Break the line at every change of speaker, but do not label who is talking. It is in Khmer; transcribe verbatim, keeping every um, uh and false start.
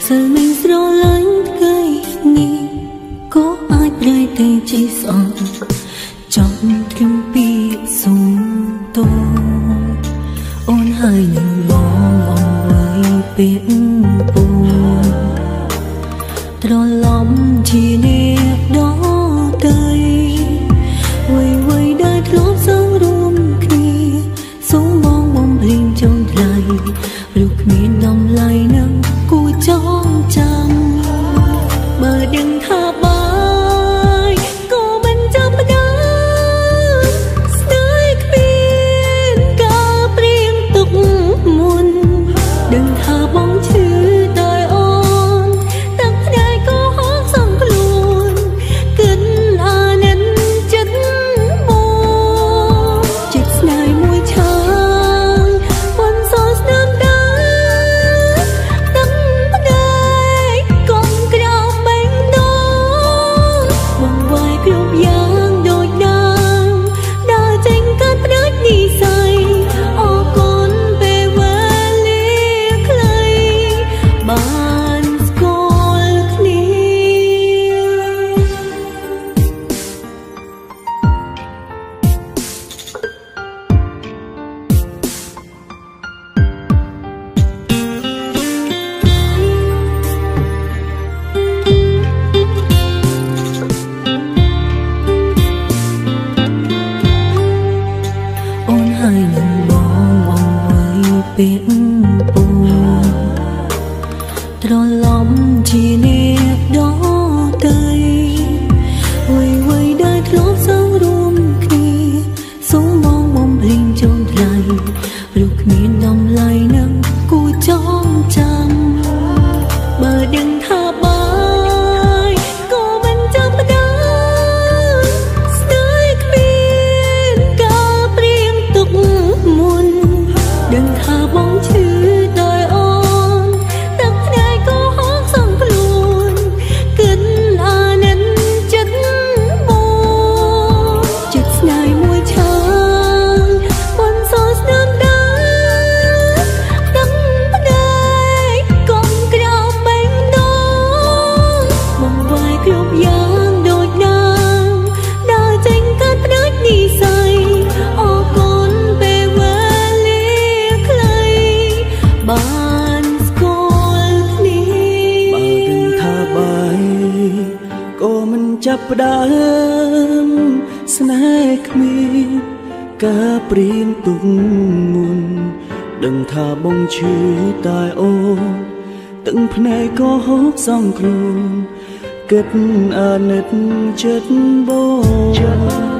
សិលមិនស្រឡាញ់ថ្ងៃនេះក៏អាចប្រែតែជាស្អប់ចំត្រឹមពីសុំតោអូនហើយនឹងបងអងໄວពេលពូត្រឡប់ជាអ្នកដល់ទៅវ័យវ័យដែលធ្លាប់សងរួមគ្នាសូមបងបំភ្លេងចុងថ្លៃព្រោះគ្មានតម្លៃនឹងគួរចងចាំបើដឹងថាបាយក៏មិនចាំដើមស្នេហ៍គ្មានការព្រៀងទុកមុនដឹងថាបងឈឺតែអូនទឹកភ្នែកក៏ហូរសងខ្លួនគិតអាណិតចិត្តមកចិត្តស្នេហ៍មួយឆាងមិនសល់ស្នាមដើទឹកភ្នែកកុំក្រោមបេះដូងបងវាយគ្រប់យ៉ាងដូចដើមដើរចេញកាត់ផ្ដាច់និស្ស័យអរគុណពេលវេលាខ្លីបានស្គាល់គ្នាអូនហើយនឹងបងអងໄວពេលពូត្រឡប់ជាអ្នកដល់ទៅវ័យវ័យដែលធ្លាប់សងរួមគ្នាសូមបងបំភ្លេងចុងថ្លៃព្រោះគ្មានតម្លៃនឹងគួរចងចាំបើដឹងថាបាយក៏មិនចាំដើមស្នេហ៍គ្មានការព្រៀងទុកមុនដឹងថាបងឈឺតែអូនទឹកភ្នែកក៏ហូរសងខ្លួនគិតអាណិតចិត្តមកចិត្តស្នេហ៍មួយឆាងមិនសល់ស្នាមដើទឹកភ្នែកកុំក្រោមបេះដូងបងវាយគ្រប់យ៉ាងដូចដើមដើរចេញកាត់ផ្ដាច់និស្ស័យអរគុណពេលវេលាខ្លីបានស្គាល់គ្នា
បើដឹងថាបាយក៏មិនចាប់ផ្ដើមស្នេហ៍គ្មានការព្រៀងទុកមុនដឹងថាបងឈឺតែអូនទឹកភ្នែកក៏ហូរសងខ្លួនគិតអាណិតចិត្តបង